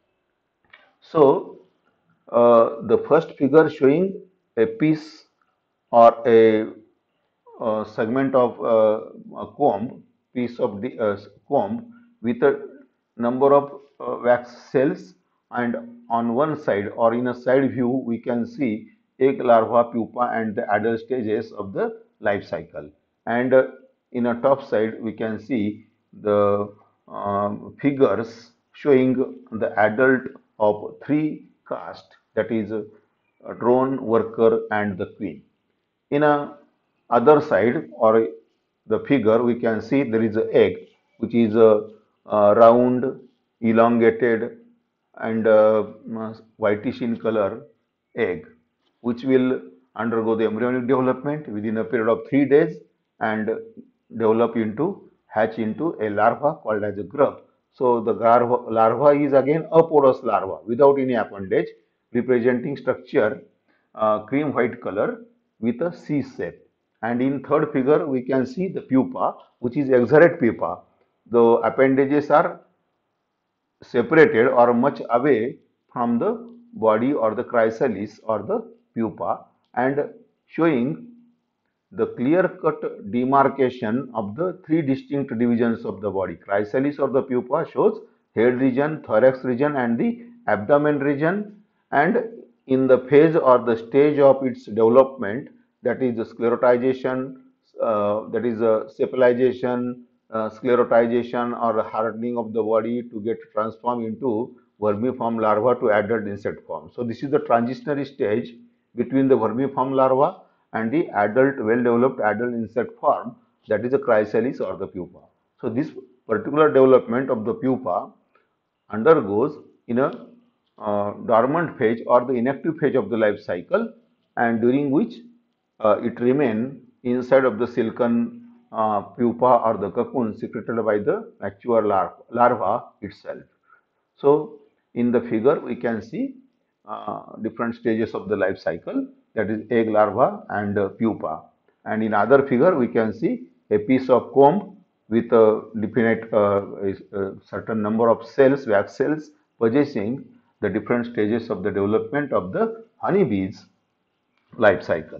So uh, the first figure showing a piece or a uh, segment of uh, a comb, piece of the uh, comb with a number of uh, wax cells, and on one side or in a side view we can see egg, larva, pupa and the adult stages of the life cycle, and uh, in a top side we can see the um, figures showing the adult of three caste, that is uh, drone, worker and the queen. In a other side or the figure we can see there is a egg which is a, a round, elongated and uh, whitish in color egg, which will undergo the embryonic development within a period of three days and develop into hatch into a larva called as a grub. So the larva, larva is again a porous larva without any appendage, representing structure uh, cream white color with a C shape. And in third figure we can see the pupa, which is exarate pupa. The appendages are separated or much away from the body or the chrysalis or the pupa, and showing the clear-cut demarcation of the three distinct divisions of the body. Chrysalis or the pupa shows head region, thorax region and the abdomen region, and in the phase or the stage of its development, that is the sclerotization, uh, that is a sepalization, uh, sclerotization or hardening of the body to get transformed into vermiform larva to adult insect form. So this is the transitionary stage between the vermiform larva and the adult, well-developed adult insect form, that is the chrysalis or the pupa. So this particular development of the pupa undergoes in a uh, dormant phase or the inactive phase of the life cycle, and during which uh, it remains inside of the silken uh, pupa or the cocoon secreted by the mature larva, larva itself. So in the figure we can see uh, different stages of the life cycle, that is egg, larva and uh, pupa. And in other figure we can see a piece of comb with a definite uh, a certain number of cells, wax cells, possessing the different stages of the development of the honeybees life cycle.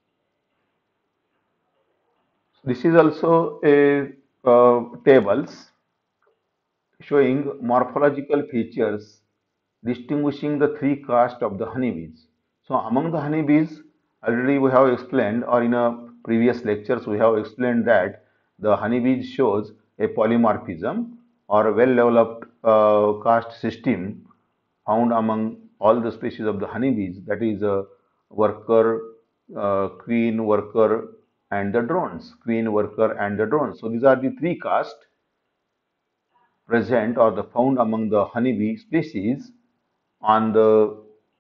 This is also a uh, tables showing morphological features distinguishing the three castes of the honeybees. So among the honeybees, already we have explained, or in a previous lectures we have explained that the honeybees shows a polymorphism or a well-developed uh, caste system found among all the species of the honeybees, that is a worker, uh, queen, worker and the drones, queen, worker and the drones. So these are the three castes present or the found among the honeybee species on the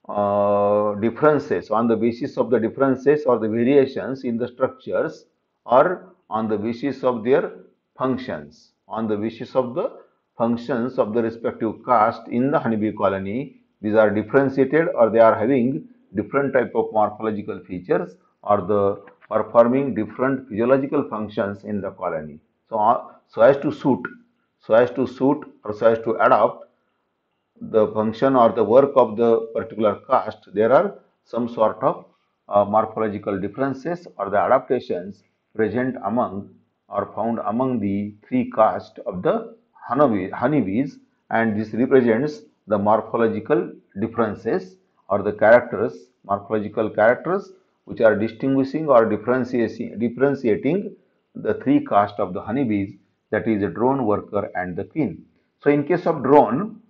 uh, differences, on the basis of the differences or the variations in the structures, or on the basis of their functions, on the basis of the functions of the respective caste in the honeybee colony. These are differentiated or they are having different type of morphological features or the performing different physiological functions in the colony. So, uh, so as to suit, so as to suit or so as to adapt the function or the work of the particular caste, there are some sort of uh, morphological differences or the adaptations present among or found among the three castes of the honeybee, honeybees, and this represents the morphological differences or the characters, morphological characters which are distinguishing or differentiating, differentiating the three castes of the honeybees, that is the drone, worker and the queen. So in case of drone,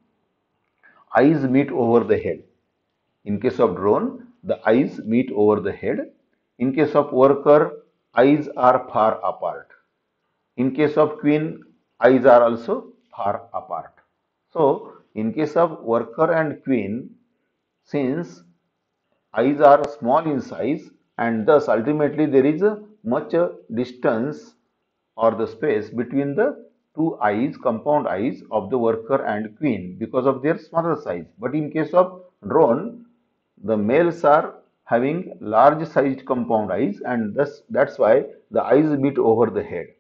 eyes meet over the head. In case of drone, the eyes meet over the head. In case of worker, eyes are far apart. In case of queen, eyes are also far apart. So, in case of worker and queen, since eyes are small in size and thus ultimately there is a much uh, distance or the space between the two eyes, compound eyes of the worker and queen because of their smaller size. But in case of drone, the males are having large sized compound eyes and thus that's why the eyes meet over the head.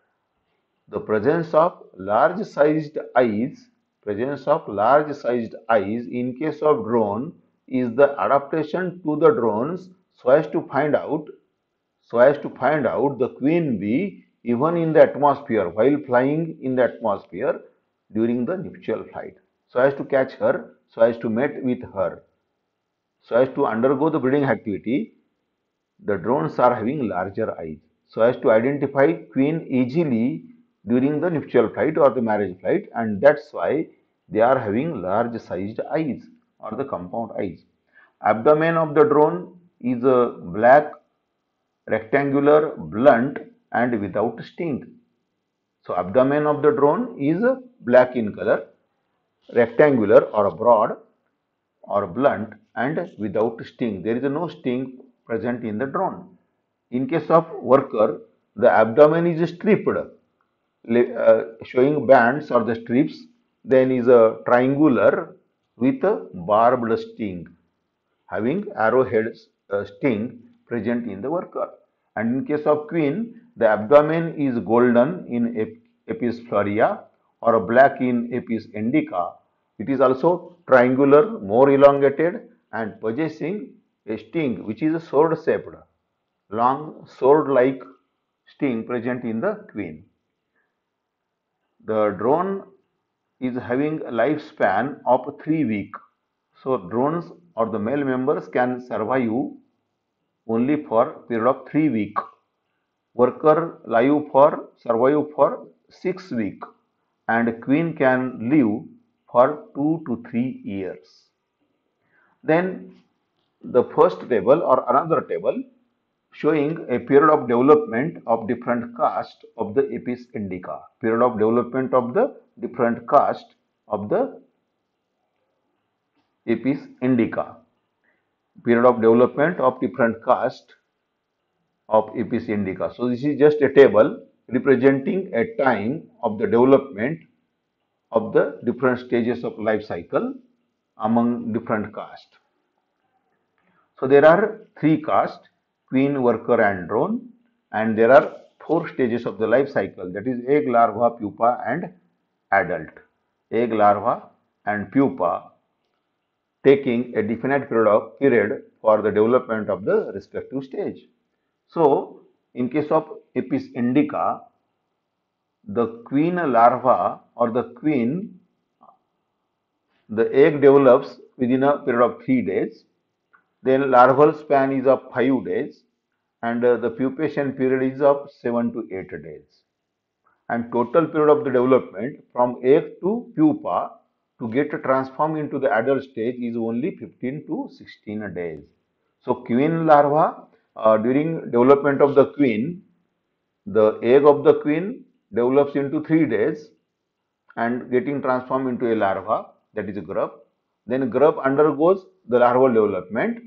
The presence of large sized eyes, presence of large sized eyes in case of drone is the adaptation to the drones so as to find out so as to find out the queen bee even in the atmosphere while flying in the atmosphere during the nuptial flight, so as to catch her, so as to mate with her, so as to undergo the breeding activity. The drones are having larger eyes so as to identify queen easily during the nuptial flight or the marriage flight, and that's why they are having large sized eyes or the compound eyes. Abdomen of the drone is a black, rectangular, blunt and without sting. So abdomen of the drone is black in color, rectangular or broad or blunt and without sting. There is no sting present in the drone. In case of worker, the abdomen is stripped, uh, showing bands or the strips, then is a triangular with a barbed sting, having arrowhead uh, sting present in the worker. And in case of queen, the abdomen is golden in Apis florea or black in Apis indica. It is also triangular, more elongated and possessing a sting which is sword shaped, long sword like sting present in the queen. The drone is having a lifespan of three weeks. So drones or the male members can survive only for period of three weeks. Worker live for survive for six weeks, and queen can live for two to three years. Then the first table or another table showing a period of development of different caste of the Apis indica. Period of development of the different caste of the Apis indica. Period of development of different caste of Apis indica. So this is just a table representing a time of the development of the different stages of life cycle among different castes. So there are three castes, queen, worker and drone, and there are four stages of the life cycle, that is egg, larva, pupa and adult. Egg, larva and pupa taking a definite period of period for the development of the respective stage. So in case of Apis indica, the queen larva or the queen, the egg develops within a period of three days. Then larval span is of five days and uh, the pupation period is of seven to eight days. And total period of the development from egg to pupa to get transformed into the adult stage is only fifteen to sixteen days. So queen larva, uh, during development of the queen, the egg of the queen develops into three days and getting transformed into a larva, that is a grub. Then grub undergoes the larval development,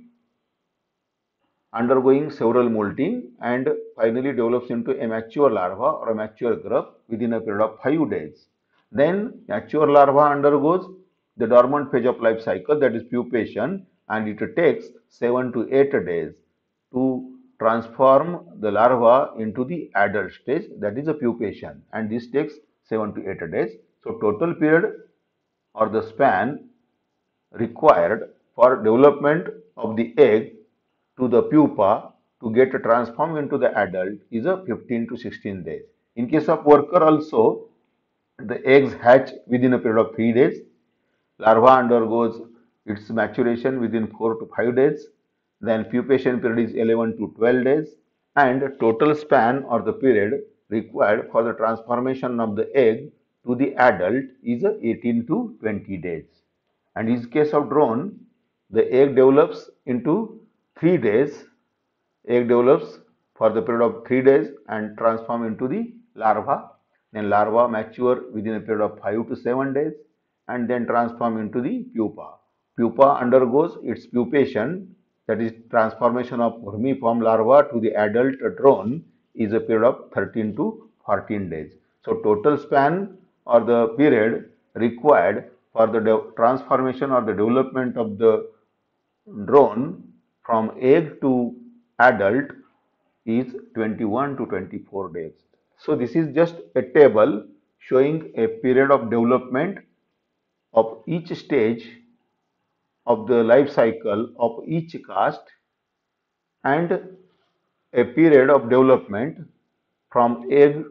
undergoing several molting and finally develops into a mature larva or a mature grub within a period of five days. Then mature larva undergoes the dormant phase of life cycle, that is pupation, and it takes seven to eight days to transform the larva into the adult stage, that is a pupation, and this takes seven to eight days. So total period or the span required for development of the egg to the pupa to get transformed into the adult is a fifteen to sixteen days. In case of worker also, the eggs hatch within a period of three days. Larva undergoes its maturation within four to five days. Then pupation period is eleven to twelve days. And total span or the period required for the transformation of the egg to the adult is eighteen to twenty days. And in case of drone, the egg develops into three days. Egg develops for the period of three days and transform into the larva. Then larva mature within a period of five to seven days and then transform into the pupa. Pupa undergoes its pupation, that is transformation of vermiform larva to the adult drone, is a period of thirteen to fourteen days. So total span or the period required for the transformation or the development of the drone from egg to adult is twenty-one to twenty-four days. So this is just a table showing a period of development of each stage of the life cycle of each caste and a period of development from egg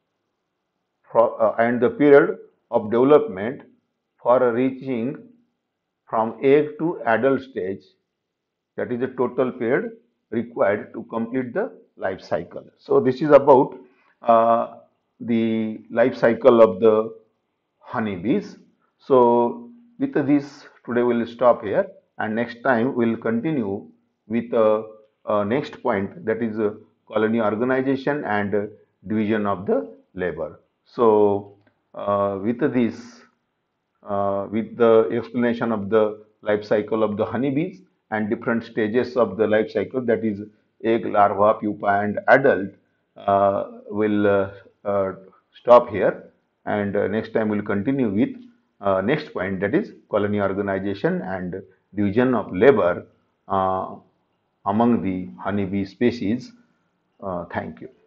for, uh, and the period of development for reaching from egg to adult stage, that is the total period required to complete the life cycle. So this is about uh, the life cycle of the honeybees. So with this today we'll stop here and next time we'll continue with uh, uh, next point, that is uh, colony organization and uh, division of the labor. So uh, with this uh, with the explanation of the life cycle of the honeybees and different stages of the life cycle, that is egg, larva, pupa and adult, uh, will uh, uh, stop here and uh, next time we'll continue with uh, next point, that is colony organization and division of labor uh, among the honeybee species. Uh, thank you.